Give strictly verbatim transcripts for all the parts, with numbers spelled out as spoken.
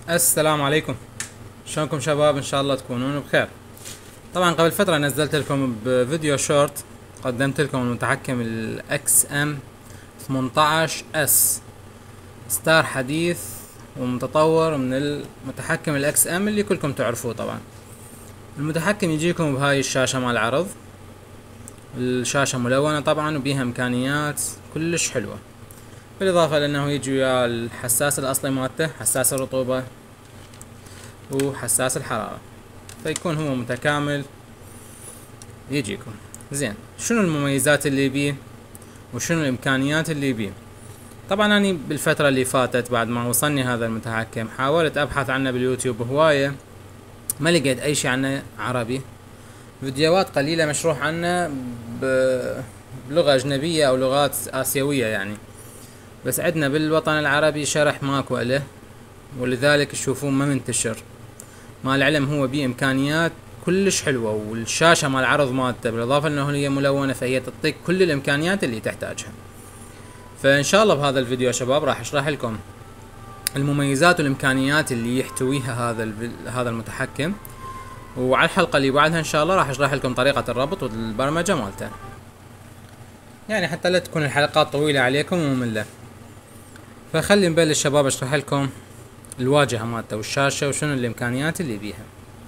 السلام عليكم. شلونكم شباب؟ ان شاء الله تكونون بخير. طبعا قبل فترة نزلت لكم بفيديو شورت، قدمت لكم المتحكم الاكس ام ثمانية عشر اس، ستار حديث ومتطور من المتحكم الاكس ام اللي كلكم تعرفوه. طبعا المتحكم يجيكم بهاي الشاشة مال العرض، الشاشة ملونة طبعا وبيها امكانيات كلش حلوة، بالاضافة لانه يجي ويا الحساس الاصلي مالته، حساس الرطوبة وحساس الحرارة، فيكون هو متكامل يجيكم زين. شنو المميزات اللي بيه وشنو الامكانيات اللي بيه؟ طبعا اني بالفترة اللي فاتت بعد ما وصلني هذا المتحكم حاولت ابحث عنه باليوتيوب هواية، ما لقيت اي شيء عنه عربي، فيديوهات قليلة مشروح عنه بلغة اجنبية او لغات اسيوية يعني، بس عندنا بالوطن العربي شرح ماكو له، ولذلك تشوفون ما منتشر. مع العلم هو بيه امكانيات كلش حلوة، والشاشة مال العرض مالته بالاضافة انه هي ملونة فهي تعطيك كل الامكانيات اللي تحتاجها. فان شاء الله بهذا الفيديو يا شباب راح اشرح لكم المميزات والامكانيات اللي يحتويها هذا هذا المتحكم، وعلى الحلقة اللي بعدها ان شاء الله راح اشرح لكم طريقة الربط والبرمجة مالته، يعني حتى لا تكون الحلقات طويلة عليكم ومملة. فخلي نبلش شباب اشرح لكم الواجهة مالته والشاشة وشنو الامكانيات اللي بيها.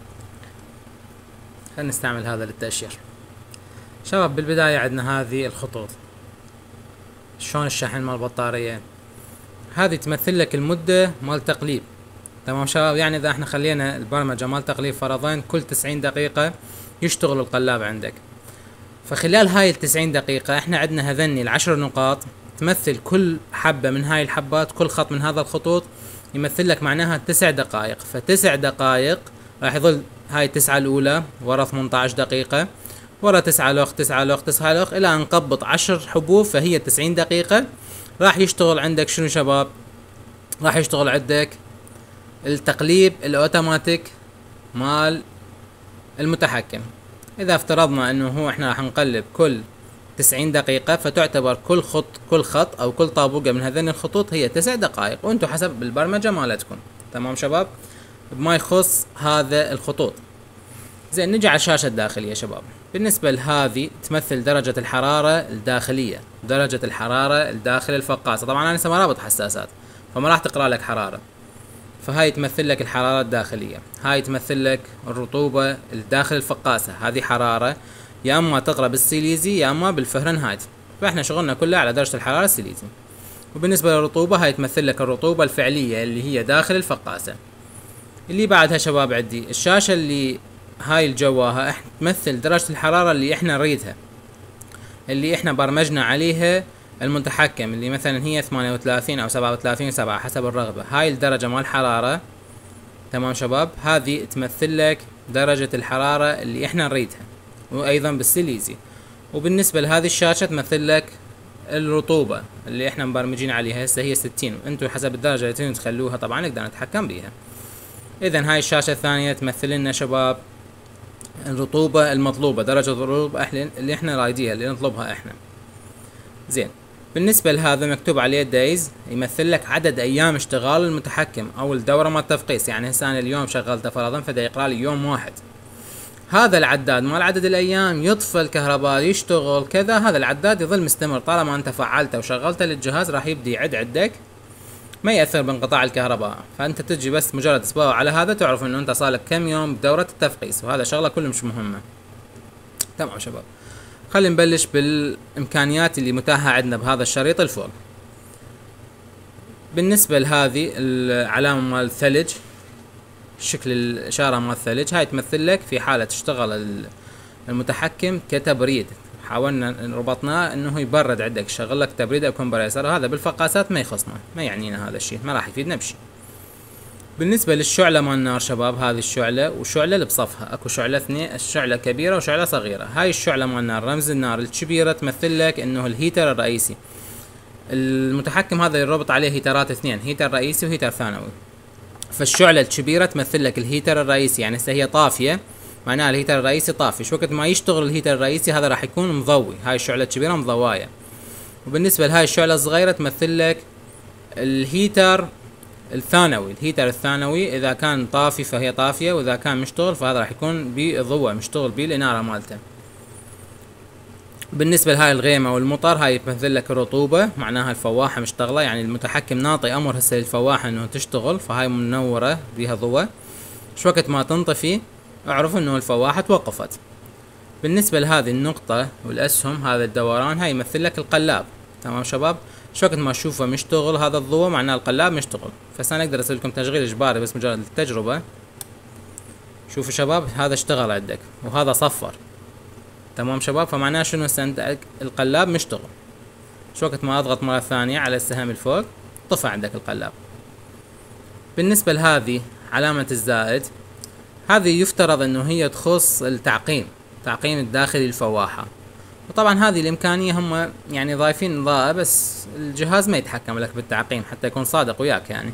خلينا نستعمل هذا للتأشير. شباب بالبداية عندنا هذه الخطوط، شلون الشحن مال البطارية، هذه تمثل لك المدة مال تقليب. تمام شباب، يعني اذا احنا خلينا البرمجة مال تقليب فرضين كل تسعين دقيقة يشتغل القلاب عندك، فخلال هاي التسعين دقيقة احنا عندنا هذني العشر نقاط تمثل كل حبة من هاي الحبات، كل خط من هذا الخطوط يمثل لك معناها تسع دقائق، فتسع دقائق راح يظل هاي التسعة الأولى ورا ثمانية عشر دقيقة، ورا تسعة لوخ تسعة لوخ تسعة لوخ إلى أن نقبض عشر حبوب، فهي تسعين دقيقة. راح يشتغل عندك شنو شباب؟ راح يشتغل عندك التقليب الأوتوماتيك مال المتحكم. إذا افترضنا إنه هو إحنا راح نقلب كل تسعين دقيقة، فتعتبر كل خط كل خط أو كل طابوقة من هذين الخطوط هي تسع دقائق، وأنتم حسب البرمجة مالتكم. تمام شباب، بما يخص هذا الخطوط. زين نجي على الشاشة الداخلية يا شباب. بالنسبة لهذه تمثل درجة الحرارة الداخلية، درجة الحرارة الداخل الفقاصة. طبعا أنا لسه ما رابط حساسات فما راح تقرأ لك حرارة، فهاي تمثل لك الحرارة الداخلية. هاي تمثل لك الرطوبة الداخل الفقاصة، هذه حرارة يا اما تقرا بالسيليزي يا اما بالفهرنهايت، فاحنا شغلنا كله على درجة الحرارة السيليزي. وبالنسبة للرطوبة هاي تمثل لك الرطوبة الفعلية اللي هي داخل الفقاصة. اللي بعدها شباب عندي الشاشة اللي هاي الجواها احنا تمثل درجة الحرارة اللي احنا نريدها، اللي احنا برمجنا عليها المتحكم، اللي مثلا هي ثمانية وثلاثين او سبعة وثلاثين سبعة حسب الرغبة. هاي الدرجة مال الحرارة تمام شباب، هذه تمثل لك درجة الحرارة اللي احنا نريدها، وايضا بالسيليزي. وبالنسبة لهذه الشاشة تمثل لك الرطوبة اللي احنا مبرمجين عليها، هسه هي ستين، انتم حسب الدرجة اللي تريدون تخلوها طبعا نقدر نتحكم بيها. اذا هاي الشاشة الثانية تمثل لنا شباب الرطوبة المطلوبة، درجة الرطوبة اللي احنا رايديها اللي نطلبها احنا. زين بالنسبة لهذا مكتوب عليه دايز، يمثل لك عدد ايام اشتغال المتحكم او الدورة مال التفقيس. يعني هسه انا اليوم شغلته فرضا فدا يقرا لي يوم واحد، هذا العداد مال عدد الايام يطفى الكهرباء يشتغل كذا، هذا العداد يظل مستمر طالما انت فعلته وشغلته للجهاز، راح يبدي يعد عندك ما يأثر بانقطاع الكهرباء. فانت تجي بس مجرد تصبغه على هذا تعرف انه انت صارلك كم يوم بدورة التفقيس، وهذا شغله كله مش مهمة. تمام شباب، خلينا نبلش بالامكانيات اللي متاحة عندنا بهذا الشريط الفوق. بالنسبة لهذه العلامة مال الثلج، شكل الاشارة مال الثلج، هاي تمثل لك في حالة اشتغل المتحكم كتبريد، حاولنا ربطناه انه يبرد عندك، شغل لك تبريد او كومبريسر. هذا بالفقاسات ما يخصنا، ما يعنينا هذا الشيء، ما راح يفيدنا بشيء. بالنسبة للشعلة مال النار شباب، هذه الشعلة وشعلة اللي بصفها، اكو شعلة اثنين، الشعلة كبيرة وشعلة صغيرة. هاي الشعلة مال النار رمز النار الكبيرة تمثل لك انه الهيتر الرئيسي. المتحكم هذا يربط عليه هيترات اثنين، هيتر رئيسي وهيتر ثانوي. فالشعلة الكبيرة تمثل لك الهيتر الرئيسي، يعني هسه هي طافية معناها الهيتر الرئيسي طافي، شو وقت ما يشتغل الهيتر الرئيسي هذا راح يكون مضوي، هاي الشعلة الكبيرة مضواية. وبالنسبة لهاي الشعلة الصغيرة تمثل لك الهيتر الثانوي، الهيتر الثانوي اذا كان طافي فهي طافية، واذا كان مشتغل فهذا راح يكون بالضوء مشتغل بالانارة مالته. بالنسبة لهاي الغيمة والمطر، هاي تمثل لك الرطوبة، معناها الفواحة مشتغلة، يعني المتحكم ناطي امر هسه للفواحة انه تشتغل، فهاي منورة بها ضوء. شو وقت ما تنطفي اعرف انه الفواحة توقفت. بالنسبة لهذه النقطة والاسهم، هذا الدوران هاي يمثل لك القلاب. تمام شباب؟ شو وقت ما اشوفه مشتغل هذا الضوء معناه القلاب مشتغل. فهسه انا اقدر اسوي لكم تشغيل اجباري بس مجرد التجربة. شوفوا شباب، هذا اشتغل عندك وهذا صفر. تمام شباب؟ فمعناه شنو؟ هسه القلاب مشتغل. شو وقت ما اضغط مرة ثانية على السهم الفوق طفى عندك القلاب. بالنسبة لهذه علامة الزائد، هذه يفترض انه هي تخص التعقيم، تعقيم الداخلي للفواحة. وطبعا هذه الامكانية هم يعني ضايفين اضاءة، بس الجهاز ما يتحكم لك بالتعقيم حتى يكون صادق وياك. يعني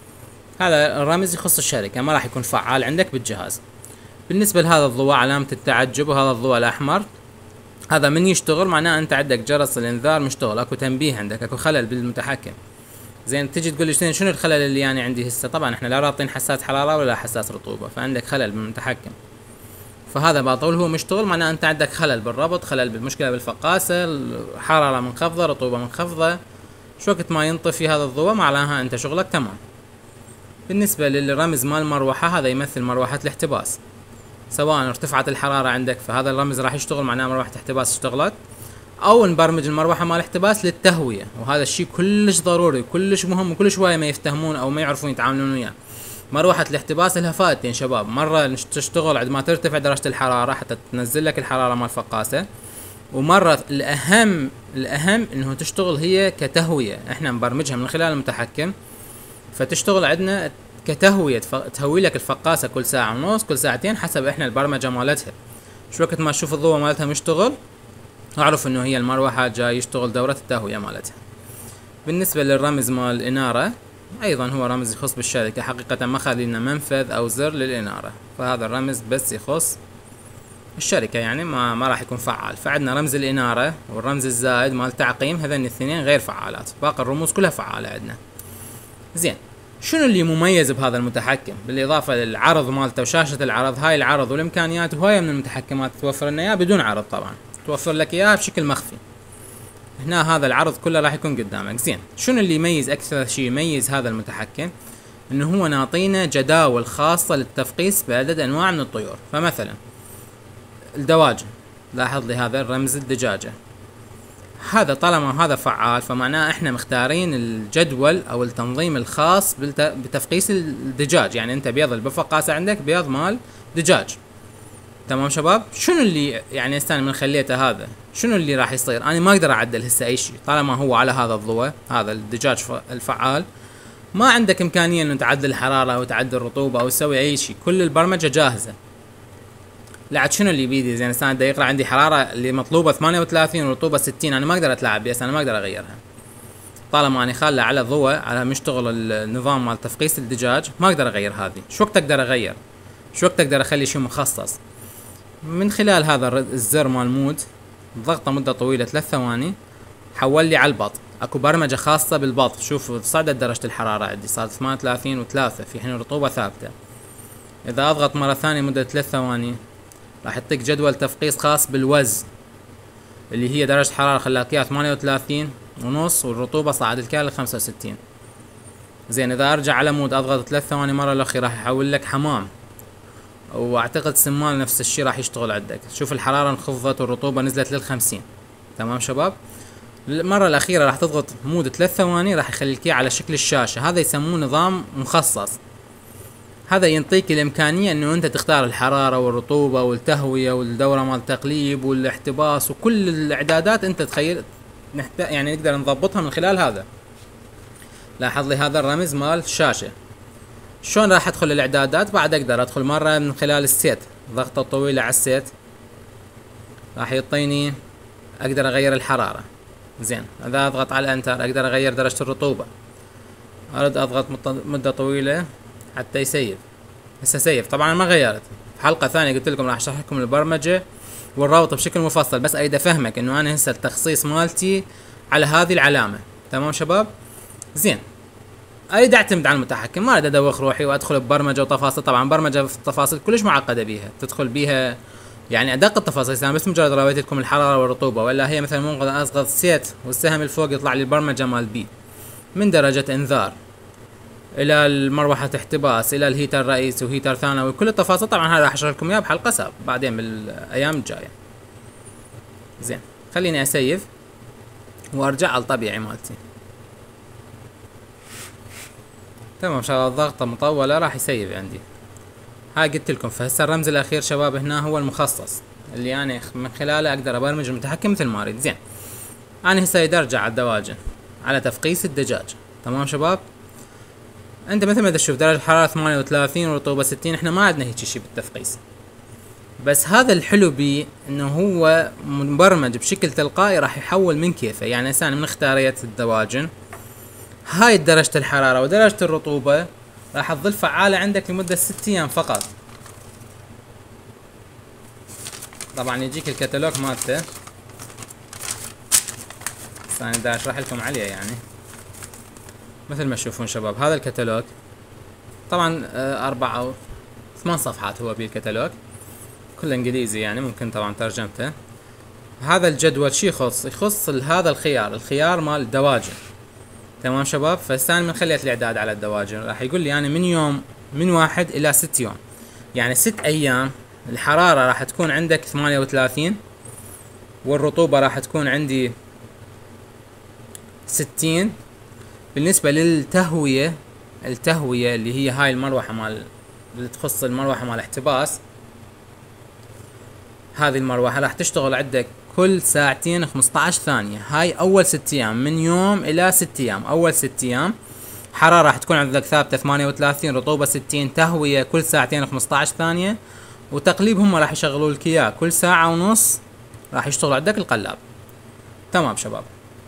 هذا الرمز يخص الشركة، ما راح يكون فعال عندك بالجهاز. بالنسبة لهذا الضوء علامة التعجب، وهذا الضوء الاحمر هذا من يشتغل معناه انت عندك جرس الانذار مشتغل، اكو تنبيه عندك، اكو خلل بالمتحكم. زين تجي تقول لي شنو الخلل اللي يعني عندي هسه؟ طبعا احنا لا رابطين حساس حرارة ولا حساس رطوبة، فعندك خلل بالمتحكم. فهذا باطل، هو مشتغل معناه انت عندك خلل بالربط، خلل بالمشكلة بالفقاسة، الحرارة منخفضة، رطوبة منخفضة. شو وقت ما ينطفي هذا الضوء معناها انت شغلك تمام. بالنسبة للرمز مال المروحة، هذا يمثل مروحة الاحتباس. سواء ارتفعت الحرارة عندك فهذا الرمز راح يشتغل معناه مروحة احتباس اشتغلت، او نبرمج المروحة مال الاحتباس للتهوية، وهذا الشيء كلش ضروري كلش مهم، وكل شوية ما يفتهمون او ما يعرفون يتعاملون وياه. مروحة الاحتباس لها فائدتين شباب، مرة تشتغل عندما ترتفع درجة الحرارة حتى تنزل لك الحرارة مال الفقاسة، ومرة الأهم الأهم إنه تشتغل هي كتهوية، إحنا نبرمجها من خلال المتحكم، فتشتغل عندنا كتهوية، تهوي لك الفقاسة كل ساعة ونص كل ساعتين حسب إحنا البرمجة مالتها. شو وقت ما تشوف الضوء مالتها مشتغل أعرف إنه هي المروحة جاي يشتغل دورة التهوية مالتها. بالنسبة للرمز مال الإنارة أيضا هو رمز يخص بالشركة، حقيقة ما خلينا منفذ أو زر للإنارة، فهذا الرمز بس يخص الشركة، يعني ما ما راح يكون فعال. فعندنا رمز الإنارة والرمز الزائد مال تعقيم، هذين الاثنين غير فعالات، باقي الرموز كلها فعالة عندنا. زين شنو اللي مميز بهذا المتحكم؟ بالإضافة للعرض مالته وشاشة العرض، هاي العرض والإمكانيات وهاي من المتحكمات توفر لنا إياها بدون عرض، طبعا توفر لك إياها بشكل مخفي. هنا هذا العرض كله راح يكون قدامك. زين شنو اللي يميز أكثر شيء يميز هذا المتحكم؟ إنه هو ناطينا جداول خاصة للتفقيس بعدد أنواع من الطيور. فمثلا الدواجن، لاحظ لي هذا الرمز الدجاجة، هذا طالما هذا فعال فمعناه احنا مختارين الجدول او التنظيم الخاص بتفقيس الدجاج، يعني انت بيض البفقاسة عندك بيض مال دجاج. تمام شباب؟ شنو اللي يعني استنى من خليته هذا، شنو اللي راح يصير؟ انا ما اقدر اعدل هسه اي شيء طالما هو على هذا الضوء، هذا الدجاج الفعال، ما عندك امكانية انه تعدل الحرارة او تعدل الرطوبة او تسوي اي شيء، كل البرمجة جاهزة. لا زين اللي بيدي، زين استنى بدي يقرا عندي حرارة اللي مطلوبة ثمانية وثلاثين ورطوبة ستين، انا ما اقدر اتلاعب بيها، انا ما اقدر اغيرها. طالما اني خالة على ضوء على مشتغل النظام مال تفقيس الدجاج ما اقدر اغير هذه. شو وقت اقدر اغير؟ شو وقت اقدر اخلي شيء مخصص؟ من خلال هذا الزر مال مود، ضغطه مدة طويلة ثلاث ثواني حول لي على البط، اكو برمجة خاصة بالبط. شوف صعدت درجة الحرارة عندي صارت ثمانية وثلاثين وثلاثة في حين الرطوبة ثابتة. اذا اضغط مرة ثانية مدة ثلاث ثواني راح يعطيك جدول تفقيس خاص بالوز، اللي هي درجة حرارة خلاك اياها ثمانية وثلاثين ونص والرطوبة صعد الكال خمسة وستين. زين اذا ارجع على مود اضغط ثلاث ثواني مرة الاخيرة راح يحول لك حمام، واعتقد سمان نفس الشي راح يشتغل عندك. شوف الحرارة انخفضت والرطوبة نزلت للخمسين. تمام شباب؟ المرة الأخيرة راح تضغط مود ثلاث ثواني راح يخليك على شكل الشاشة، هذا يسموه نظام مخصص. هذا ينطيك الإمكانية إنه أنت تختار الحرارة والرطوبة والتهوية والدورة مال التقليب والاحتباس وكل الإعدادات أنت تخيل نحتاج يعني نقدر نضبطها من خلال هذا. لاحظ لي هذا الرمز مال الشاشة. شلون راح أدخل الإعدادات؟ بعد أقدر أدخل مرة من خلال السيت، ضغطة طويلة على السيت راح يعطيني أقدر أغير الحرارة. زين إذا أضغط على الأنتر أقدر أغير درجة الرطوبة. أرد أضغط مدة طويلة حتى يسيف. هسه سيف، طبعا ما غيرت. في حلقة ثانية قلت لكم راح اشرح لكم البرمجة والرابط بشكل مفصل، بس اريد افهمك انه انا هسه التخصيص مالتي على هذه العلامة. تمام شباب؟ زين اريد اعتمد على المتحكم، ما اريد ادوخ روحي وادخل ببرمجه وتفاصيل. طبعا برمجه في التفاصيل كلش معقده بيها، تدخل بيها يعني ادق التفاصيل. انا بس مجرد رويت لكم الحراره والرطوبه، ولا هي مثلا ممكن اضغط سيت والسهم الفوق يطلع لي البرمجه مال بي، من درجه انذار الى المروحه احتباس الى الهيتر الرئيسي وهيتر ثانوي، كل التفاصيل. طبعا هذا راح اشرح لكم اياه بحلقه سابقه بعدين بالايام الجايه. زين، خليني اسيف وارجع على الطبيعي مالتي. تمام شباب، الضغطه مطوله راح يسيف عندي. هاي قلت لكم. فهسه الرمز الاخير شباب هنا هو المخصص اللي انا من خلاله اقدر ابرمج المتحكم مثل ما اريد. زين، انا هسه اريد ارجع على الدواجن على تفقيس الدجاج. تمام شباب، انت مثل ما تشوف درجه الحراره ثمانية وثلاثين ورطوبه ستين، احنا ما عندنا هيك شيء بالتفقيس. بس هذا الحلو بيه انه هو مبرمج بشكل تلقائي، راح يحول من كيفه. يعني هسه انا من اختاريت الدواجن، هاي درجه الحراره ودرجه الرطوبه راح تظل فعاله عندك لمده ست ايام فقط. طبعا يجيك الكتالوج مالته، بس انا دا اشرح لكم عليه. يعني مثل ما تشوفون شباب هذا الكتالوج، طبعا اربع او ثمان صفحات هو بالكتالوج، كله انجليزي يعني ممكن طبعا ترجمته. هذا الجدول شي يخص يخص هذا الخيار، الخيار مال الدواجن. تمام شباب، فالثاني من خليت الاعداد على الدواجن راح يقول لي يعني من يوم من واحد الى ست يوم، يعني ست ايام الحرارة راح تكون عندك ثمانية وثلاثين، والرطوبة راح تكون عندي ستين. بالنسبة للتهوية، التهوية اللي هي هاي المروحة مال اللي تخص المروحة مال احتباس، هذه المروحة راح تشتغل عندك كل ساعتين خمسطعش ثانية. هاي اول ست ايام، من يوم الى ست ايام. اول ست ايام حرارة راح تكون عندك ثابتة ثمانية وثلاثين، رطوبة ستين، تهوية كل ساعتين خمسطعش ثانية، وتقليب هم راح يشغلوا لك اياه كل ساعة ونص، راح يشتغل عندك القلاب. تمام شباب،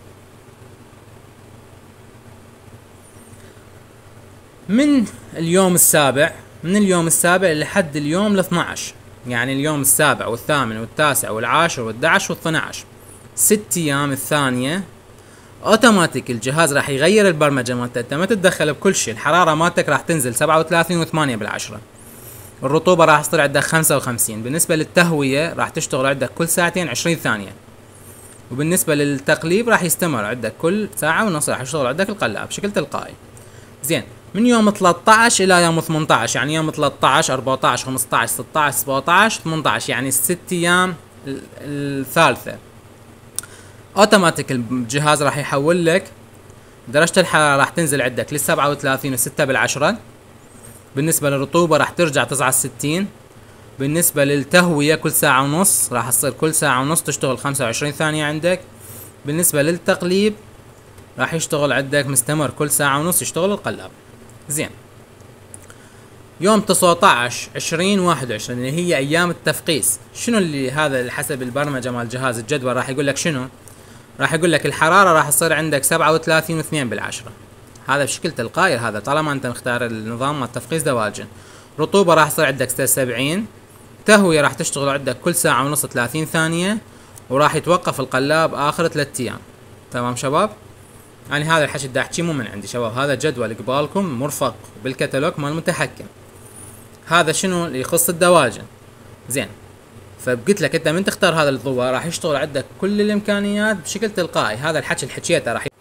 من اليوم السابع من اليوم السابع لحد اليوم الاثنعش، يعني اليوم السابع والثامن والتاسع والعاشر والدعش والاثنعش، ست ايام الثانية اوتوماتيك الجهاز راح يغير البرمجة مالته، انت ما تتدخل بكل شيء. الحرارة مالتك راح تنزل سبعة وثلاثين وثمانية بالعشرة، الرطوبة راح تصير عندك خمسة وخمسين، بالنسبة للتهوية راح تشتغل عندك كل ساعتين عشرين ثانية، وبالنسبة للتقليب راح يستمر عندك كل ساعة ونص، راح يشتغل عندك القلاب بشكل تلقائي. زين، من يوم ثلاثطعش الى يوم ثمنطعش، يعني يوم ثلاثطعش اربعطعش خمسطعش ستطعش سبعطعش ثمنطعش، يعني الست ايام الثالثة اوتوماتيك الجهاز راح يحول لك درجة الحرارة راح تنزل عندك لل سبعة وثلاثين وستة بالعشرة، بالنسبة للرطوبة راح ترجع تسعة وستين، بالنسبة للتهوية كل ساعة ونص راح تصير كل ساعة ونص تشتغل خمسة وعشرين ثانية عندك، بالنسبة للتقليب راح يشتغل عندك مستمر كل ساعة ونص يشتغل القلاب. زين، يوم تسعطعش عشرين واحد وعشرين اللي هي ايام التفقيس، شنو اللي هذا اللي حسب البرمجة مال الجهاز الجدول راح يقول لك شنو؟ راح يقول لك الحرارة راح تصير عندك سبعة وثلاثين واثنين بالعشرة، هذا بشكل تلقائي، هذا طالما انت مختار النظام مال تفقيس دواجن. رطوبة راح تصير عندك ستة وسبعين، تهوية راح تشتغل عندك كل ساعة ونص ثلاثين ثانية، وراح يتوقف القلاب اخر ثلاث ايام. تمام شباب، يعني هذا الحكي اللي احكيه مو من عندي شباب، هذا جدول قبالكم مرفق بالكتالوج مال المتحكم. هذا شنو اللي يخص الدواجن. زين، فقلت لك انت من تختار هذا الضوء راح يشتغل عندك كل الامكانيات بشكل تلقائي. هذا الحكي اللي حكيته راح ي...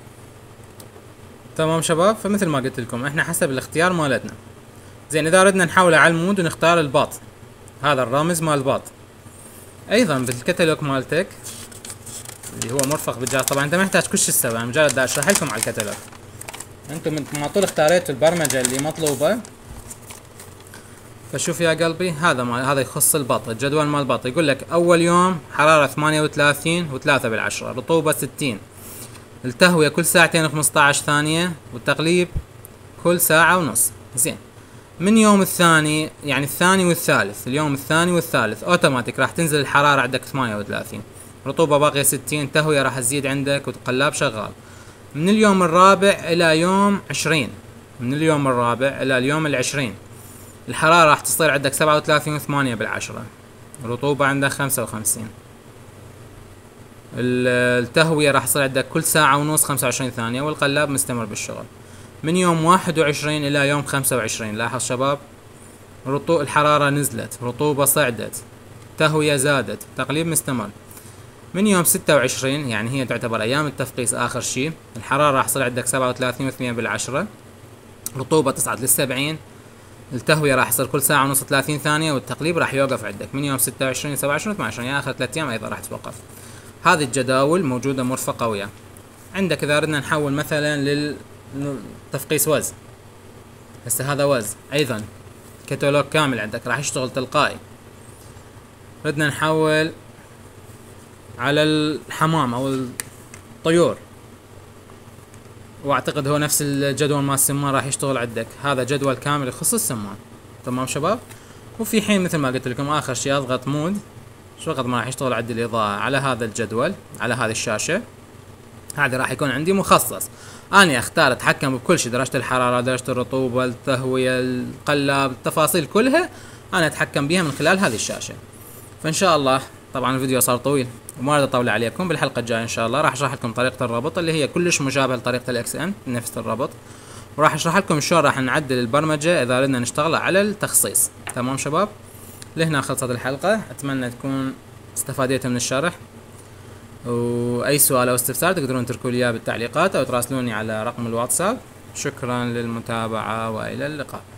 تمام شباب، فمثل ما قلت لكم احنا حسب الاختيار مالتنا. زين، اذا ردنا نحوله على المود ونختار الباط، هذا الرمز مال الباط. ايضا بالكتالوج مالتك اللي هو مرفق بالجهاز، طبعا انت ما يحتاج كل شيء تسوي، انا مجرد دا اشرح لكم على الكتالوج. انتم ما طول اختاريتوا البرمجه اللي مطلوبه. فشوف يا قلبي، هذا ما هذا يخص البط، الجدول مال البط يقول لك اول يوم حراره ثمانية وثلاثين وثلاثة بالعشرة، رطوبه ستين، التهويه كل ساعتين خمسطعش ثانيه، والتقليب كل ساعه ونص. زين، من يوم الثاني يعني الثاني والثالث، اليوم الثاني والثالث اوتوماتيك راح تنزل الحراره عندك ثمانية وثلاثين، رطوبه باقيه ستين، تهويه راح تزيد عندك، والقلاب شغال. من اليوم الرابع الى يوم عشرين، من اليوم الرابع الى اليوم العشرين الحرارة راح تصير عندك سبعة وثلاثين وثمانية بالعشرة، الرطوبة عندك خمسة وخمسين، التهوية راح تصير عندك كل ساعة ونص خمسة وعشرين ثانية، والقلاب مستمر بالشغل. من يوم واحد وعشرين الى يوم خمسة وعشرين. لاحظ شباب، رطوبة الحرارة نزلت، رطوبة صعدت، تهوية زادت، تقليب مستمر. من يوم ستة وعشرين يعني هي تعتبر ايام التفقيس اخر شيء، الحرارة راح تصير عندك سبعة وثلاثين واثنين بالعشرة، رطوبة تصعد للسبعين، التهوية راح يصير كل ساعة ونص ثلاثين ثانية، والتقليب راح يوقف عندك من يوم ستة وعشرين سبعة وعشرين اثنى عشر، يعني اخر ثلاث ايام ايضا راح توقف. هذه الجداول موجودة مرفقة وياه. عندك اذا ردنا نحول مثلا للتفقيس وز، هسه هذا وز ايضا كتالوج كامل عندك راح يشتغل تلقائي. ردنا نحول على الحمام او الطيور، واعتقد هو نفس الجدول مال السمان راح يشتغل عندك. هذا جدول كامل يخص السمان. تمام شباب. وفي حين مثل ما قلت لكم اخر شيء اضغط مود، شو وقت ما راح يشتغل عندي الاضاءة على هذا الجدول على هذه الشاشة، هذا راح يكون عندي مخصص اني اختار اتحكم بكل شيء، درجة الحرارة، درجة الرطوبة، التهوية، القلاب، التفاصيل كلها انا اتحكم بها من خلال هذه الشاشة. فان شاء الله، طبعا الفيديو صار طويل وما اريد اطول عليكم، بالحلقة الجاية ان شاء الله راح اشرح لكم طريقة الربط اللي هي كلش مشابهة لطريقة الاكس ان، نفس الربط، وراح اشرح لكم شلون راح نعدل البرمجة اذا بدنا نشتغل على التخصيص. تمام شباب، لهنا خلصت الحلقة، اتمنى تكون استفاديتوا من الشرح، واي سؤال او استفسار تقدرون تركوا لي اياه بالتعليقات او تراسلوني على رقم الواتساب. شكرا للمتابعة والى اللقاء.